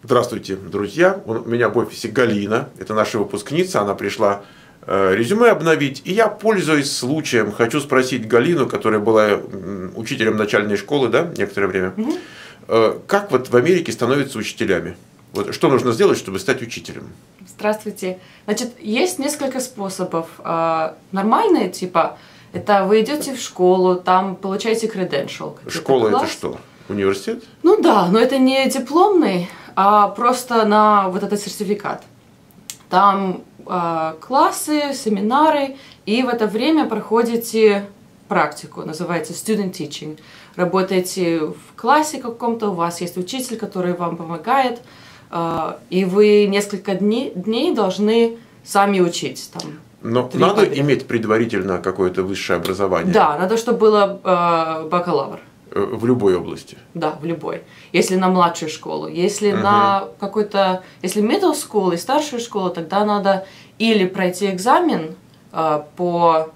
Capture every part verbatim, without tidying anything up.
Здравствуйте, друзья. У меня в офисе Галина. Это наша выпускница. Она пришла э, резюме обновить. И я, пользуясь случаем, хочу спросить Галину, которая была учителем начальной школы, да, некоторое время. Угу. Э, как вот в Америке становятся учителями? Вот, что нужно сделать, чтобы стать учителем? Здравствуйте. Значит, есть несколько способов. Нормальные, типа, это вы идете в школу, там получаете credential. Школа это что? Университет? Ну да, но это не дипломный, а просто на вот этот сертификат. Там э, классы, семинары, и в это время проходите практику, называется student teaching. Работаете в классе каком-то, у вас есть учитель, который вам помогает, э, и вы несколько дней, дней должны сами учить. Там, Но надо подряд. Иметь предварительно какое-то высшее образование? Да, надо, чтобы было э, бакалавр. В любой области? Да, в любой. Если на младшую школу. Если uh-huh. на какой-то... Если middle school и старшую школу, тогда надо или пройти экзамен э, по...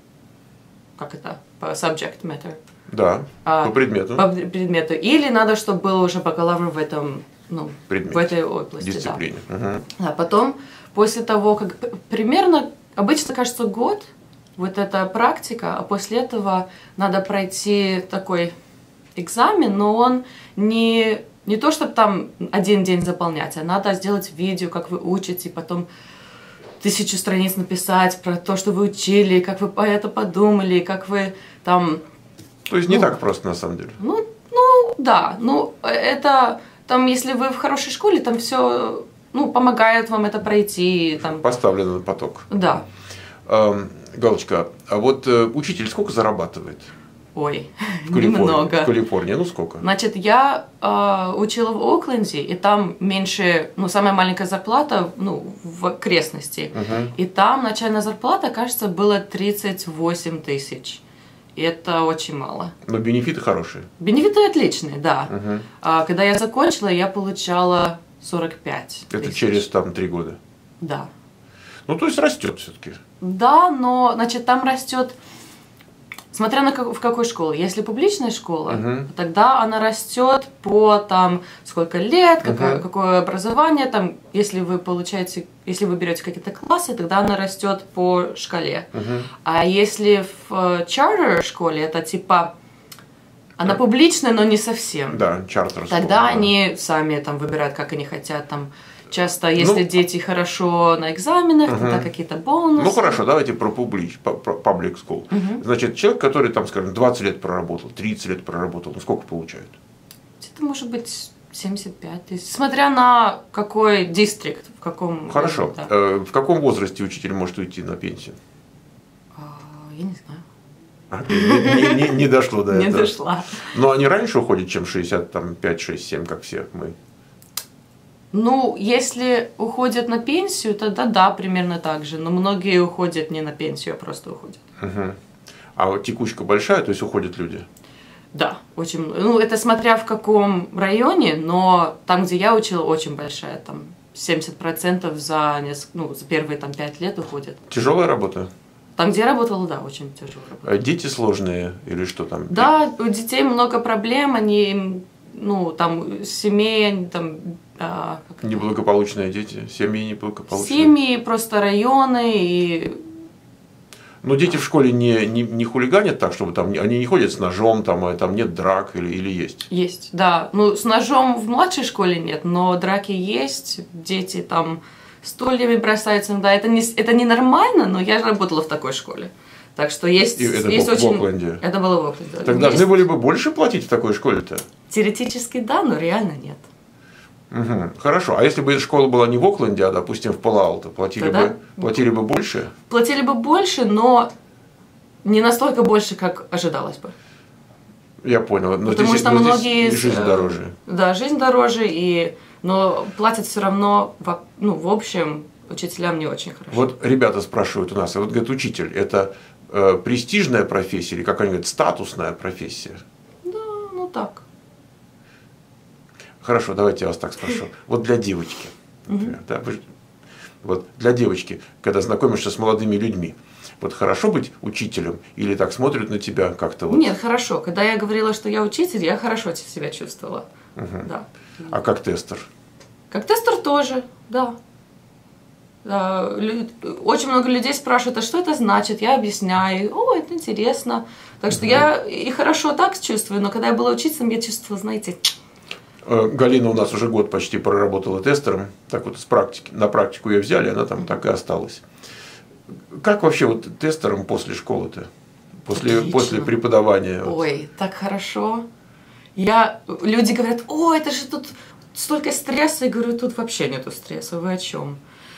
Как это? По subject matter. Да, а, по предмету. По предмету. Или надо, чтобы был уже бакалавр в этом... Ну, предмете. В этой области. Дисциплине. Да. Uh-huh. А потом, после того, как... Примерно, обычно, кажется, год... Вот эта практика, а после этого надо пройти такой экзамен, но он не, не то, чтобы там один день заполнять, а надо сделать видео, как вы учите, потом тысячу страниц написать про то, что вы учили, как вы по это подумали, как вы там... То есть не ну, так просто на самом деле? Ну, ну да, ну это там, если вы в хорошей школе, там все, ну, помогает вам это пройти. Там... Поставлено на поток. Да. Эм, Галочка, а вот э, учитель сколько зарабатывает? Ой, в Калифорнии, немного. В Калифорнии, ну сколько? Значит, я э, учила в Окленде, и там меньше, ну, самая маленькая зарплата, ну, в окрестности. Uh-huh. И там начальная зарплата, кажется, была тридцать восемь тысяч. И это очень мало. Но бенефиты хорошие? Бенефиты отличные, да. Uh-huh. А, когда я закончила, я получала сорок пять тысяч. Это через там три года? Да. Ну, то есть растет все-таки. Да, но, значит, там растет, смотря на как, в какой школе. Если публичная школа, uh-huh. тогда она растет по там сколько лет, какое, uh-huh. какое образование. Там, если вы получаете, если вы берете какие-то классы, тогда она растет по шкале. Uh-huh. А если в charter школе, это типа она uh-huh. публичная, но не совсем. Да, чартер. Тогда да. они сами там выбирают, как они хотят там. Часто, если ну, дети хорошо на экзаменах, uh-huh. тогда какие-то бонусы. Ну хорошо, давайте про публич, про public school. Uh-huh. Значит, человек, который там, скажем, двадцать лет проработал, тридцать лет проработал, ну сколько получает? Это может быть семьдесят пять тысяч, смотря на какой дистрикт, в каком... Хорошо. Да. Э, в каком возрасте учитель может уйти на пенсию? А, я не знаю. А, не, не, не дошло до этого. Не дошла. Но они раньше уходят, чем шестьдесят пять шестьдесят семь, как все мы. Ну, если уходят на пенсию, тогда да, примерно так же. Но многие уходят не на пенсию, а просто уходят. Угу. А вот текучка большая, то есть уходят люди? Да, очень. Ну, это смотря в каком районе, но там, где я учила, очень большая. Там семьдесят процентов за, ну, за первые там, пять лет уходят. Тяжелая работа? Там, где я работала, да, очень тяжелая работа. А дети сложные или что там? Да, у детей много проблем, они, ну, там, семей, они там... А, неблагополучные дети, семьи неблагополучные. Семьи, просто районы и... Но дети в школе не, не, не хулиганят так, чтобы там они не ходят с ножом, там, там нет драк или, или есть? Есть, да. Ну, с ножом в младшей школе нет, но драки есть, дети там стульями бросаются. Да, это не, это не нормально, но я же работала в такой школе. Так что есть, и это есть в очень... Окленде? Это было в Окленде. Так должны были бы больше платить в такой школе-то? Теоретически да, но реально нет. Угу. Хорошо. А если бы школа была не в Окленде, а, допустим, в Пало-Алто, платили, Тогда... бы, платили бы больше? Платили бы больше, но не настолько больше, как ожидалось бы. Я понял. Но Потому здесь, что но многие... здесь жизнь дороже. Да, жизнь дороже, и... но платят все равно, в... ну, в общем, учителям не очень хорошо. Вот ребята спрашивают у нас, вот говорят, учитель, это э, престижная профессия или, как они говорят, статусная профессия? Да, ну так. Хорошо, давайте я вас так спрошу. Вот для девочки, например, да, вы, вот для девочки, когда знакомишься с молодыми людьми, вот хорошо быть учителем или так смотрят на тебя как-то вот? Нет, хорошо. Когда я говорила, что я учитель, я хорошо себя чувствовала. Угу. Да. А как тестер? Как тестер тоже, да. Очень много людей спрашивают, а что это значит? Я объясняю, о, это интересно. Так что uh-huh. я и хорошо так чувствую, но когда я была учиться, я чувствовала, знаете... Галина у нас уже год почти проработала тестером, так вот с практики, на практику ее взяли, она там так и осталась. Как вообще вот тестером после школы-то? После, после преподавания? Ой, так хорошо. Я... Люди говорят, о, это же тут столько стресса. Я говорю, тут вообще нету стресса, вы о чем?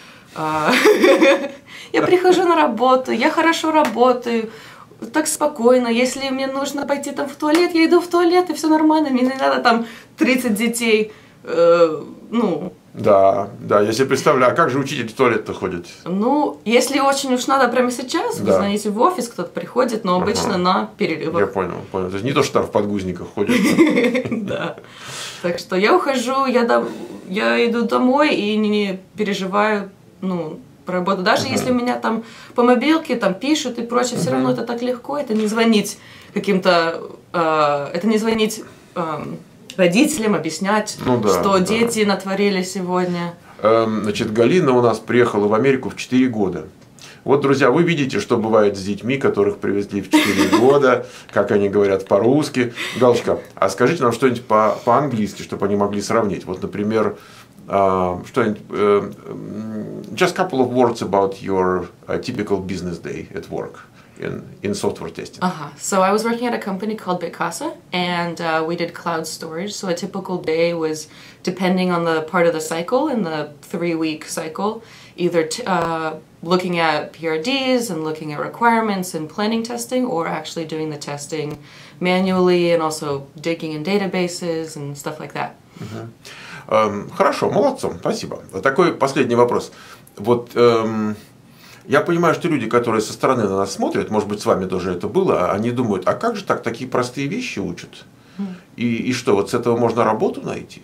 Я прихожу на работу, я хорошо работаю, так спокойно. Если мне нужно пойти там в туалет, я иду в туалет, и все нормально. Мне не надо там тридцать детей, э, ну... Да, да, я себе представляю, а как же учитель в туалет-то ходит? Ну, если очень уж надо прямо сейчас, да. вы звоните в офис, кто-то приходит, но обычно ага. на перерывах. Я понял, понял. То есть не то, что там в подгузниках ходят. Да. Так что я ухожу, я иду домой и не переживаю, ну, про работу. Даже uh-huh. если меня там по мобилке там пишут и прочее, uh-huh. все равно это так легко, это не звонить каким-то, э, это не звонить э, родителям, объяснять, ну, да, что да. дети натворили сегодня. Эм, значит, Галина у нас приехала в Америку в четыре года. Вот, друзья, вы видите, что бывает с детьми, которых привезли в четыре года, как они говорят по-русски. Галочка, а скажите нам что-нибудь по- по-английски, чтобы они могли сравнить. Вот, например, Uh, что-нибудь, uh, just a couple of words about your uh, typical business day at work in, in software testing. Uh-huh. So I was working at a company called Bitcasa, and uh, we did cloud storage. So a typical day was, depending on the part of the cycle, in the three-week cycle, either t- uh, looking at P R Ds and looking at requirements and planning testing, or actually doing the testing manually and also digging in databases and stuff like that. Uh-huh. Хорошо, молодцом, спасибо. Такой последний вопрос. Вот эм, я понимаю, что люди, которые со стороны на нас смотрят, может быть, с вами тоже это было, они думают, а как же так такие простые вещи учат? Mm. И, и что, вот с этого можно работу найти?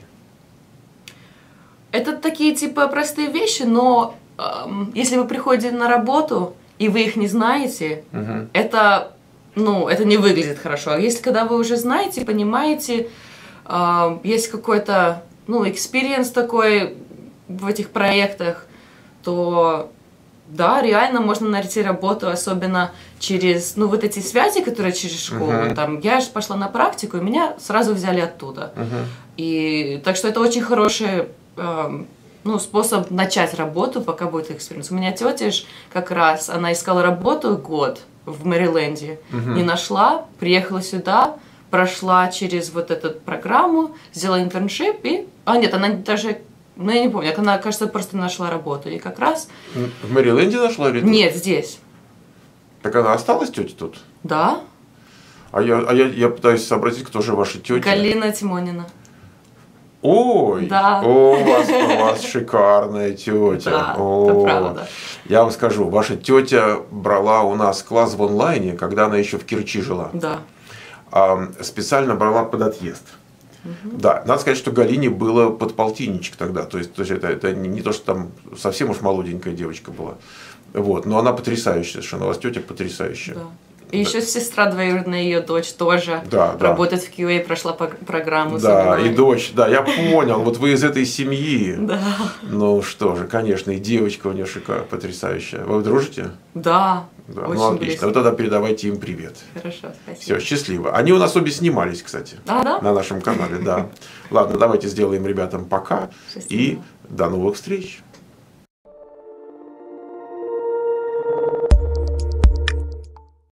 Это такие типа простые вещи, но эм, если вы приходите на работу и вы их не знаете, mm-hmm. это, ну, это не выглядит хорошо. А если когда вы уже знаете, понимаете, э, есть какой-то ну, experience такой в этих проектах, то да, реально можно найти работу, особенно через, ну, вот эти связи, которые через школу. Uh-huh. Там, я же пошла на практику, и меня сразу взяли оттуда. Uh-huh. И так что это очень хороший э, ну, способ начать работу, пока будет experience. У меня тетя ж как раз, она искала работу год в Мэриленде, uh-huh. не нашла, приехала сюда, прошла через вот эту программу, сделала интерншип и... А нет, она даже... Ну, я не помню, она, кажется, просто нашла работу. И как раз... В Мэриленде нашла или? Нет, здесь. Так она осталась, тетя, тут? Да. А я, а я, я пытаюсь сообразить, кто же ваша тетя. Галина Тимонина. Ой, да. О, у вас, у вас шикарная тетя. Да, О, это правда. Я вам скажу, ваша тетя брала у нас класс в онлайне, когда она еще в Керчи жила. Да. Специально брала под отъезд. Угу. Да, надо сказать, что Галине было подполтинничек тогда, то есть, то есть это, это не, не то, что там совсем уж молоденькая девочка была, вот, но она потрясающая совершенно, у вас тетя потрясающая. Да. И да. еще сестра двоюродная, ее дочь тоже да, работает да. в кью эй, прошла по программу. Да, и дочь, да, я понял, вот вы из этой семьи. Да. Ну что же, конечно, и девочка у нее шикарная, потрясающая. Вы дружите? Да. Да, очень ну отлично. близко. Вот тогда передавайте им привет. Хорошо, спасибо. Все, счастливо. Они у нас обе снимались, кстати. А, да? На нашем канале, да. Ладно, давайте сделаем ребятам пока. Счастливо. И до новых встреч.